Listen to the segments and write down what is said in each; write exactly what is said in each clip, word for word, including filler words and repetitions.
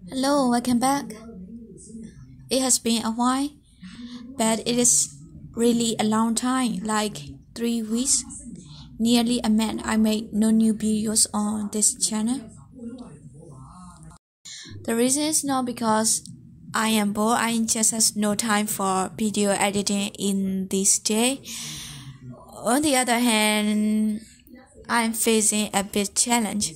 Hello, welcome back. It has been a while, but it is really a long time, like three weeks, nearly a month. I made no new videos on this channel. The reason is not because I am bored, I just have no time for video editing in this day. On the other hand, I'm facing a big challenge.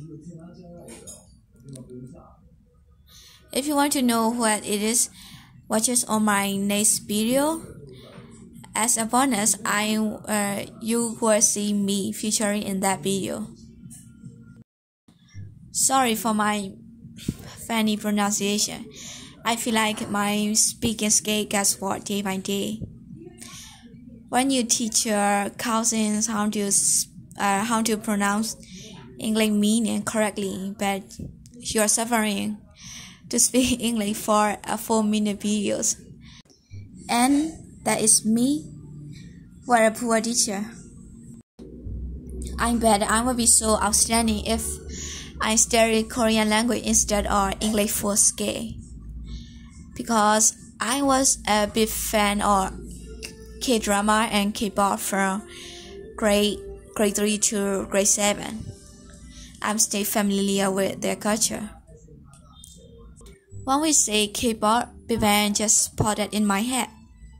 If you want to know what it is, watch us on my next video. As a bonus, I uh, you will see me featuring in that video. Sorry for my funny pronunciation. I feel like my speaking skill gets worse day by day. When you teach your cousins how to uh, how to pronounce English meaning correctly, but you're suffering to speak English for a four-minute videos. And that is me. What a poor teacher. I bet I would be so outstanding if I studied Korean language instead of English full scale. Because I was a big fan of K-drama and K-pop from grade grade three to grade seven. I'm still familiar with their culture. When we say K-pop, Big Bang just popped in my head.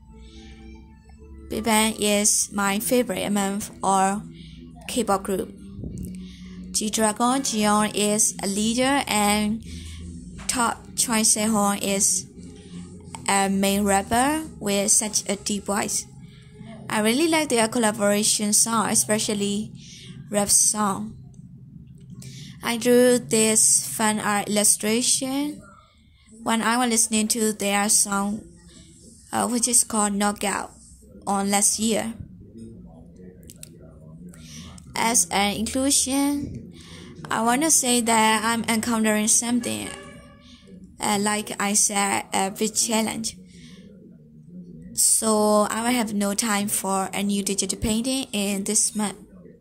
Big Bang is my favorite among all K-pop group. G-Dragon Jiyeon is a leader and Top Choi Sehun is a main rapper with such a deep voice. I really like their collaboration song, especially rap song. I drew this fan art illustration when I was listening to their song, uh, which is called Knockout, on last year. As an inclusion, I want to say that I'm encountering something, uh, like I said, a big challenge. So I will have no time for a new digital painting in this month.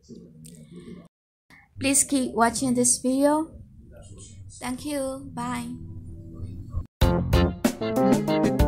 Please keep watching this video. Thank you. Bye.